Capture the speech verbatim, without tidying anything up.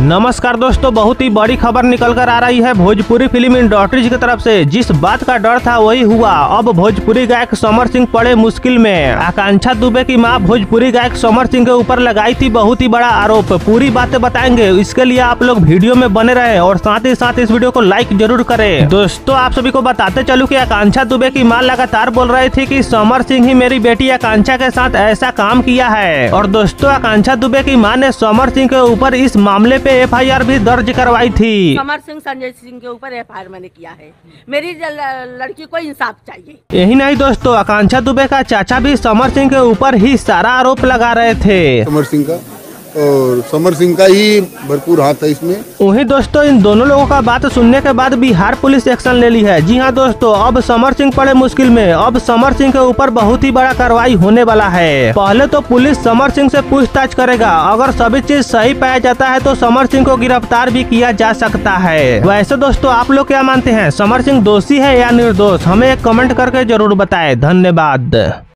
नमस्कार दोस्तों, बहुत ही बड़ी खबर निकल कर आ रही है भोजपुरी फिल्म इंडस्ट्रीज की तरफ से। जिस बात का डर था वही हुआ। अब भोजपुरी गायक समर सिंह पड़े मुश्किल में। आकांक्षा दुबे की मां भोजपुरी गायक समर सिंह के ऊपर लगाई थी बहुत ही बड़ा आरोप। पूरी बातें बताएंगे, इसके लिए आप लोग वीडियो में बने रहे और साथ ही साथ इस वीडियो को लाइक जरूर करें। दोस्तों, आप सभी को बताते चलूं कि आकांक्षा दुबे की मां लगातार बोल रही थी कि समर सिंह ही मेरी बेटी आकांक्षा के साथ ऐसा काम किया है। और दोस्तों, आकांक्षा दुबे की मां ने समर सिंह के ऊपर इस मामले पे एफ आई आर भी दर्ज करवाई थी। समर सिंह संजय सिंह के ऊपर एफ आई आर मैंने किया है। मेरी लड़की को इंसाफ चाहिए। यही नहीं दोस्तों, आकांक्षा दुबे का चाचा भी समर सिंह के ऊपर ही सारा आरोप लगा रहे थे। समर सिंह का और समर सिंह का ही भरपूर हाथ है इसमें। वही दोस्तों, इन दोनों लोगों का बात सुनने के बाद बिहार पुलिस एक्शन ले ली है। जी हां दोस्तों, अब समर सिंह पड़े मुश्किल में। अब समर सिंह के ऊपर बहुत ही बड़ा कार्रवाई होने वाला है। पहले तो पुलिस समर सिंह से पूछताछ करेगा। अगर सभी चीज सही पाया जाता है तो समर सिंह को गिरफ्तार भी किया जा सकता है। वैसे दोस्तों, आप लोग क्या मानते हैं, समर सिंह दोषी है या निर्दोष? हमें एक कमेंट करके जरूर बताएं। धन्यवाद।